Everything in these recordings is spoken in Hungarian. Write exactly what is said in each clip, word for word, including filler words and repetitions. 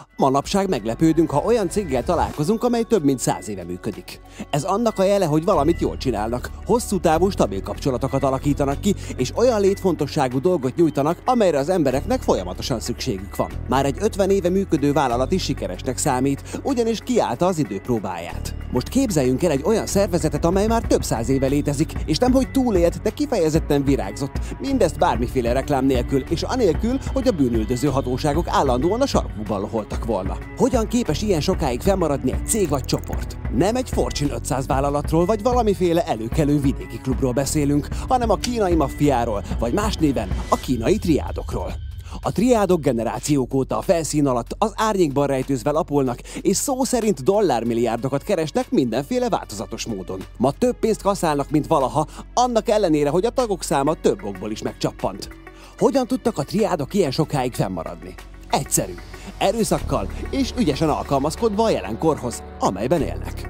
Manapság meglepődünk, ha olyan céggel találkozunk, amely több mint száz éve működik. Ez annak a jele, hogy valamit jól csinálnak, hosszú távú stabil kapcsolatokat alakítanak ki, és olyan létfontosságú dolgot nyújtanak, amelyre az embereknek folyamatosan szükségük van. Már egy ötven éve működő vállalat is sikeresnek számít, ugyanis kiállta az idő próbáját. Most képzeljünk el egy olyan szervezetet, amely már több száz éve létezik, és nemhogy túlélt, de kifejezetten virágzott. Mindezt bármiféle reklám nélkül, és anélkül, hogy a bűnüldöző hatóságok állandóan a sarkukban loholtak volna. Hogyan képes ilyen sokáig fennmaradni egy cég vagy csoport? Nem egy Fortune ötszáz vállalatról vagy valamiféle előkelő vidéki klubról beszélünk, hanem a kínai maffiáról, vagy más néven a kínai triádokról. A triádok generációk óta a felszín alatt az árnyékban rejtőzve lapulnak, és szó szerint dollármilliárdokat keresnek mindenféle változatos módon. Ma több pénzt kaszálnak, mint valaha, annak ellenére, hogy a tagok száma több okból is megcsappant. Hogyan tudtak a triádok ilyen sokáig fennmaradni? Egyszerű. Erőszakkal és ügyesen alkalmazkodva a jelenkorhoz, amelyben élnek.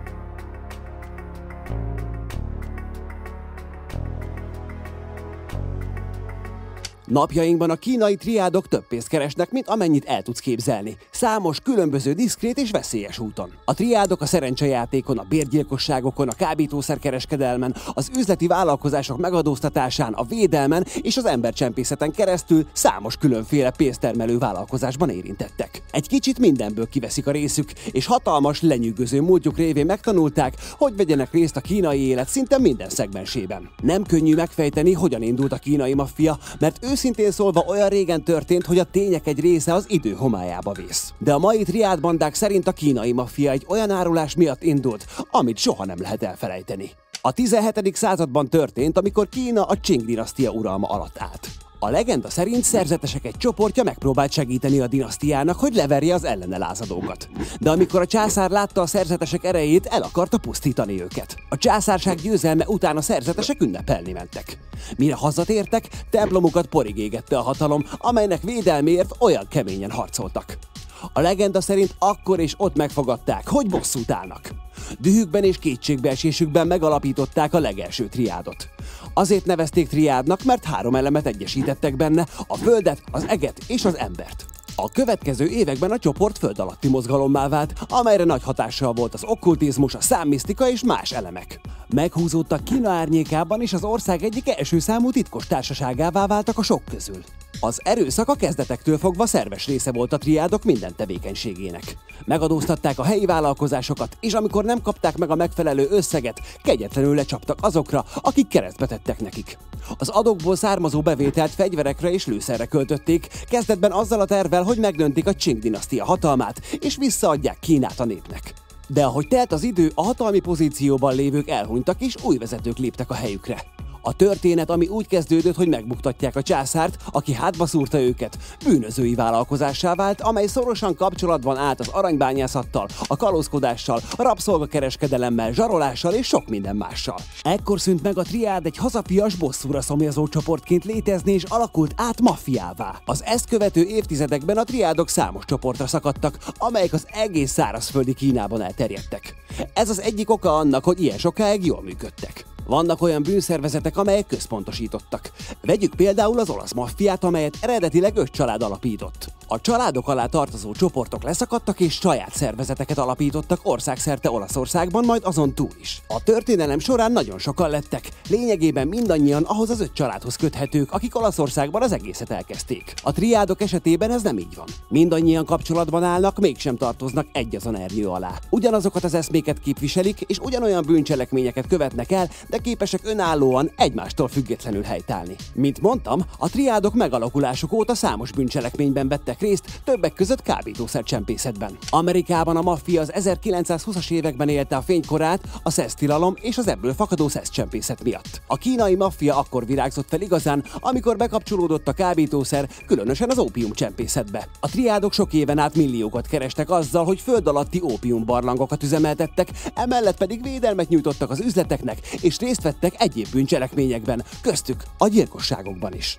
Napjainkban a kínai triádok több pénzt keresnek, mint amennyit el tudsz képzelni. Számos, különböző diszkrét és veszélyes úton. A triádok a szerencsejátékon, a bérgyilkosságokon, a kábítószerkereskedelmen, az üzleti vállalkozások megadóztatásán, a védelmen és az embercsempészeten keresztül számos különféle pénztermelő vállalkozásban érintettek. Egy kicsit mindenből kiveszik a részük, és hatalmas, lenyűgöző múltjuk révén megtanulták, hogy vegyenek részt a kínai élet szinte minden szegmensében. Nem könnyű megfejteni, hogyan indult a kínai maffia, mert őszintén szólva olyan régen történt, hogy a tények egy része az idő homályába vész. De a mai triádbandák szerint a kínai maffia egy olyan árulás miatt indult, amit soha nem lehet elfelejteni. A tizenhetedik században történt, amikor Kína a Csing dinasztia uralma alatt állt. A legenda szerint szerzetesek egy csoportja megpróbált segíteni a dinasztiának, hogy leverje az ellene lázadókat. De amikor a császár látta a szerzetesek erejét, el akarta pusztítani őket. A császárság győzelme után a szerzetesek ünnepelni mentek. Mire hazatértek, templomukat porig égette a hatalom, amelynek védelméért olyan keményen harcoltak. A legenda szerint akkor és ott megfogadták, hogy bosszút állnak. Dühükben és kétségbeesésükben megalapították a legelső triádot. Azért nevezték triádnak, mert három elemet egyesítettek benne, a földet, az eget és az embert. A következő években a csoport föld alatti mozgalommá vált, amelyre nagy hatással volt az okkultizmus, a számmisztika és más elemek. Meghúzódtak Kína árnyékában, és az ország egyik első számú titkos társaságává váltak a sok közül. Az erőszak a kezdetektől fogva szerves része volt a triádok minden tevékenységének. Megadóztatták a helyi vállalkozásokat, és amikor nem kapták meg a megfelelő összeget, kegyetlenül lecsaptak azokra, akik keresztbe tettek nekik. Az adókból származó bevételt fegyverekre és lőszerre költötték, kezdetben azzal a tervvel, hogy megdöntik a Csing dinasztia hatalmát, és visszaadják Kínát a népnek. De ahogy telt az idő, a hatalmi pozícióban lévők elhunytak, és új vezetők léptek a helyükre. A történet, ami úgy kezdődött, hogy megbuktatják a császárt, aki hátba szúrta őket, bűnözői vállalkozássá vált, amely szorosan kapcsolatban állt az aranybányászattal, a kalózkodással, a rabszolgakereskedelemmel, zsarolással és sok minden mással. Ekkor szűnt meg a triád egy hazafias, bosszúra szomjazó csoportként létezni, és alakult át maffiává. Az ezt követő évtizedekben a triádok számos csoportra szakadtak, amelyek az egész szárazföldi Kínában elterjedtek. Ez az egyik oka annak, hogy ilyen sokáig jól működtek. Vannak olyan bűnszervezetek, amelyek központosítottak. Vegyük például az olasz maffiát, amelyet eredetileg öt család alapított. A családok alá tartozó csoportok leszakadtak és saját szervezeteket alapítottak országszerte Olaszországban, majd azon túl is. A történelem során nagyon sokan lettek, lényegében mindannyian ahhoz az öt családhoz köthetők, akik Olaszországban az egészet elkezdték. A triádok esetében ez nem így van. Mindannyian kapcsolatban állnak, mégsem tartoznak egyazon ernyő alá. Ugyanazokat az eszméket képviselik, és ugyanolyan bűncselekményeket követnek el, de képesek önállóan egymástól függetlenül helytállni. Mint mondtam, a triádok megalakulásuk óta számos bűncselekményben vettek részt, többek között kábítószercsempészetben. Amerikában a maffia az ezerkilencszázhúszas években élte a fénykorát a szesztilalom és az ebből fakadó szeszcsempészet miatt. A kínai maffia akkor virágzott fel igazán, amikor bekapcsolódott a kábítószer, különösen az ópiumcsempészetbe. A triádok sok éven át milliókat kerestek azzal, hogy föld alatti ópiumbarlangokat üzemeltettek, emellett pedig védelmet nyújtottak az üzleteknek, és részt vettek egyéb bűncselekményekben, köztük a gyilkosságokban is.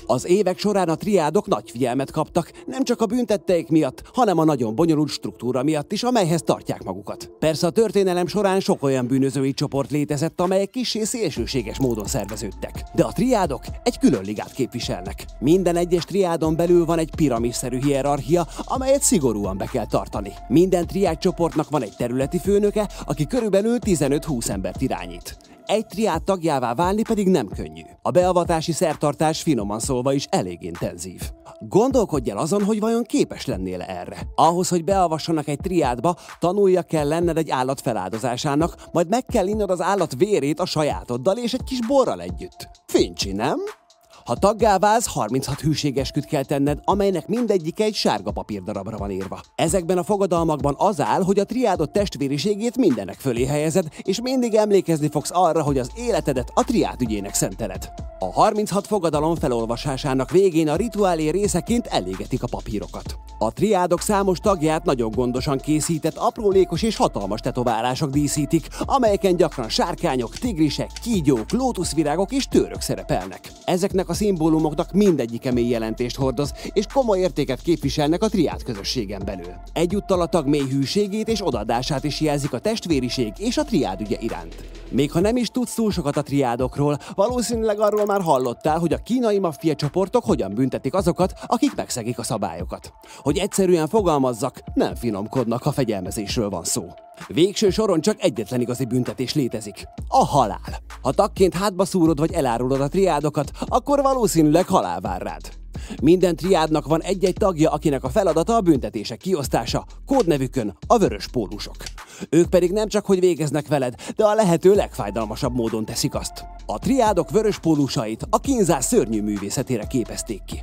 Az évek során a triádok nagy figyelmet kaptak, nem csak a bűntetteik miatt, hanem a nagyon bonyolult struktúra miatt is, amelyhez tartják magukat. Persze a történelem során sok olyan bűnözői csoport létezett, amelyek kissé szélsőséges módon szerveződtek. De a triádok egy külön ligát képviselnek. Minden egyes triádon belül van egy piramisszerű hierarchia, amelyet szigorúan be kell tartani. Minden triád csoportnak van egy területi főnöke, aki körülbelül tizenöt-húsz embert irányít. Egy triád tagjává válni pedig nem könnyű. A beavatási szertartás finoman szólva is elég intenzív. Gondolkodj el azon, hogy vajon képes lennél erre. Ahhoz, hogy beavassanak egy triádba, tanulja kell lenned egy állat feláldozásának, majd meg kell innod az állat vérét a sajátoddal és egy kis borral együtt. Fincsi, nem? Ha taggá válsz, harminchat hűségesküt kell tenned, amelynek mindegyike egy sárga papírdarabra van írva. Ezekben a fogadalmakban az áll, hogy a triádod testvériségét mindenek fölé helyezed, és mindig emlékezni fogsz arra, hogy az életedet a triád ügyének szenteled. A harminchat fogadalom felolvasásának végén a rituálé részeként elégetik a papírokat. A triádok számos tagját nagyon gondosan készített, aprólékos és hatalmas tetoválások díszítik, amelyeken gyakran sárkányok, tigrisek, kígyók, lótuszvirágok és tőrök szerepelnek. Ezeknek a szimbólumoknak mindegyike mély jelentést hordoz, és komoly értéket képviselnek a triád közösségen belül. Egyúttal a tag mély hűségét és odaadását is jelzik a testvériség és a triád ügye iránt. Még ha nem is tudsz túl sokat a triádokról, valószínűleg arról már hallottál, hogy a kínai maffia csoportok hogyan büntetik azokat, akik megszegik a szabályokat. Hogy egyszerűen fogalmazzak, nem finomkodnak, ha fegyelmezésről van szó. Végső soron csak egyetlen igazi büntetés létezik: a halál. Ha tagként hátba szúrod vagy elárulod a triádokat, akkor valószínűleg halál vár rád. Minden triádnak van egy-egy tagja, akinek a feladata a büntetések kiosztása, kódnevükön a vörös pólusok. Ők pedig nem csak hogy végeznek veled, de a lehető legfájdalmasabb módon teszik azt. A triádok vörös pólusait a kínzás szörnyű művészetére képezték ki.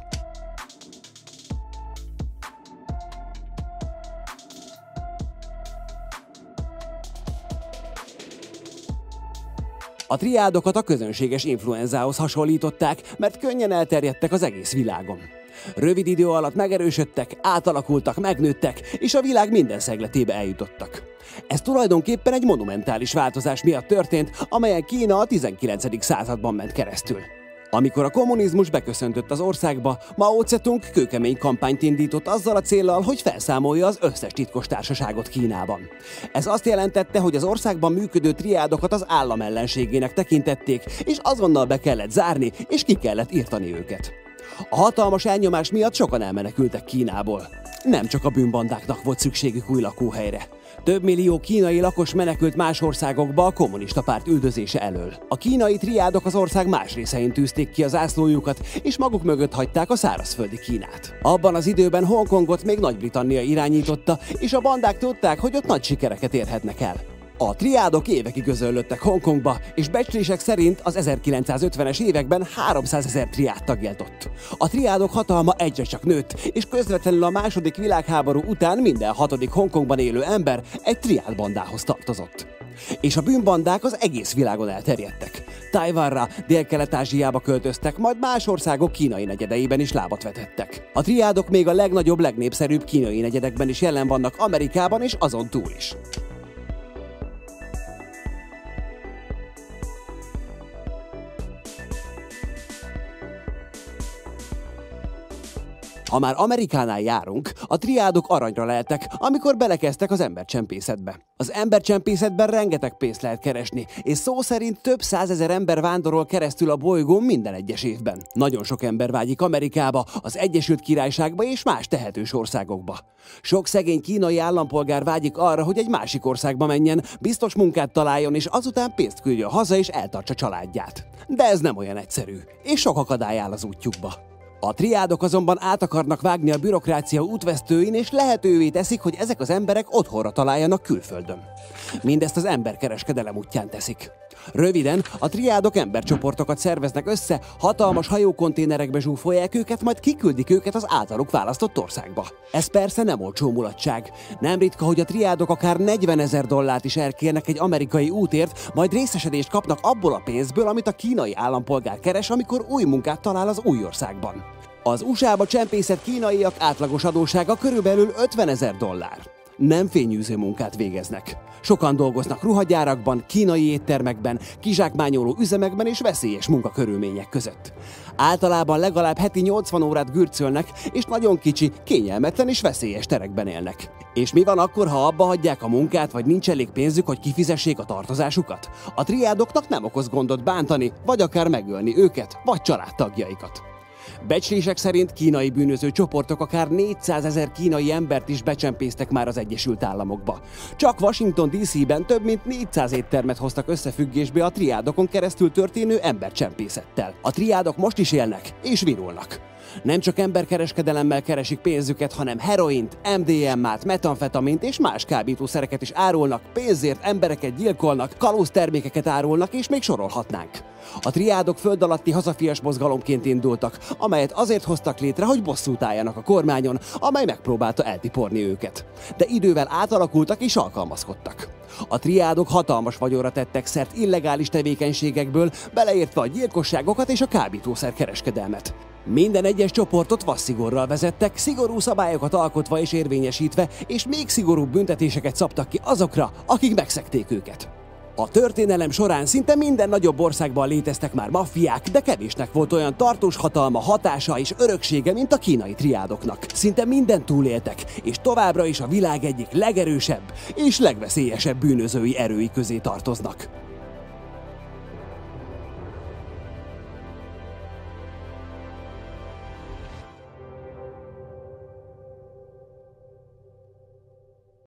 A triádokat a közönséges influenzához hasonlították, mert könnyen elterjedtek az egész világon. Rövid idő alatt megerősödtek, átalakultak, megnőttek, és a világ minden szegletébe eljutottak. Ez tulajdonképpen egy monumentális változás miatt történt, amelyen Kína a tizenkilencedik században ment keresztül. Amikor a kommunizmus beköszöntött az országba, Mao Zedong kőkemény kampányt indított azzal a céllal, hogy felszámolja az összes titkos társaságot Kínában. Ez azt jelentette, hogy az országban működő triádokat az állam ellenségének tekintették, és azonnal be kellett zárni, és ki kellett írtani őket. A hatalmas elnyomás miatt sokan elmenekültek Kínából. Nem csak a bűnbandáknak volt szükségük új lakóhelyre. Több millió kínai lakos menekült más országokba a kommunista párt üldözése elől. A kínai triádok az ország más részein tűzték ki az zászlójukat, és maguk mögött hagyták a szárazföldi Kínát. Abban az időben Hongkongot még Nagy-Britannia irányította, és a bandák tudták, hogy ott nagy sikereket érhetnek el. A triádok évekig özönlöttek Hongkongba, és becslések szerint az ezerkilencszázötvenes években háromszázezer triád tag élt ott. A triádok hatalma egyre csak nőtt, és közvetlenül a második világháború után minden hatodik Hongkongban élő ember egy triád bandához tartozott. És a bűnbandák az egész világon elterjedtek. Tajvanra, Dél-Kelet-Ázsiába költöztek, majd más országok kínai negyedeiben is lábat vetettek. A triádok még a legnagyobb, legnépszerűbb kínai negyedekben is jelen vannak Amerikában és azon túl is. Ha már Amerikánál járunk, a triádok aranyra leltek, amikor belekezdtek az embercsempészetbe. Az embercsempészetben rengeteg pénzt lehet keresni, és szó szerint több százezer ember vándorol keresztül a bolygón minden egyes évben. Nagyon sok ember vágyik Amerikába, az Egyesült Királyságba és más tehetős országokba. Sok szegény kínai állampolgár vágyik arra, hogy egy másik országba menjen, biztos munkát találjon, és azután pénzt küldjön haza és eltartsa családját. De ez nem olyan egyszerű, és sok akadály áll az útjukba. A triádok azonban át akarnak vágni a bürokrácia útvesztőin, és lehetővé teszik, hogy ezek az emberek otthonra találjanak külföldön. Mindezt az emberkereskedelem útján teszik. Röviden, a triádok embercsoportokat szerveznek össze, hatalmas hajókonténerekbe zsúfolják őket, majd kiküldik őket az általuk választott országba. Ez persze nem olcsó mulatság. Nem ritka, hogy a triádok akár negyvenezer dollárt is elkérnek egy amerikai útért, majd részesedést kapnak abból a pénzből, amit a kínai állampolgár keres, amikor új munkát talál az új országban. Az u es á-ba csempészett kínaiak átlagos adóssága körülbelül ötvenezer dollár. nem fényűző munkát végeznek. Sokan dolgoznak ruhagyárakban, kínai éttermekben, kizsákmányoló üzemekben és veszélyes munkakörülmények között. Általában legalább heti nyolcvan órát gürcölnek, és nagyon kicsi, kényelmetlen és veszélyes terekben élnek. És mi van akkor, ha abba hagyják a munkát, vagy nincs elég pénzük, hogy kifizessék a tartozásukat? A triádoknak nem okoz gondot bántani, vagy akár megölni őket, vagy családtagjaikat. Becslések szerint kínai bűnöző csoportok akár négyszázezer kínai embert is becsempésztek már az Egyesült Államokba. Csak Washington dé cében több mint négyszáz éttermet hoztak összefüggésbe a triádokon keresztül történő embercsempészettel. A triádok most is élnek és virulnak. Nem csak emberkereskedelemmel keresik pénzüket, hanem heroint, em dé em át, metamfetamint és más kábítószereket is árulnak, pénzért embereket gyilkolnak, kalóztermékeket árulnak, és még sorolhatnánk. A triádok föld alatti hazafias mozgalomként indultak, amelyet azért hoztak létre, hogy bosszút álljanak a kormányon, amely megpróbálta eltiporni őket. De idővel átalakultak és alkalmazkodtak. A triádok hatalmas vagyonra tettek szert illegális tevékenységekből, beleértve a gyilkosságokat és a kábítószerkereskedelmet. Minden egyes csoportot vasszigorral vezettek, szigorú szabályokat alkotva és érvényesítve, és még szigorúbb büntetéseket szabtak ki azokra, akik megszegték őket. A történelem során szinte minden nagyobb országban léteztek már maffiák, de kevésnek volt olyan tartós hatalma, hatása és öröksége, mint a kínai triádoknak. Szinte mindent túléltek, és továbbra is a világ egyik legerősebb és legveszélyesebb bűnözői erői közé tartoznak.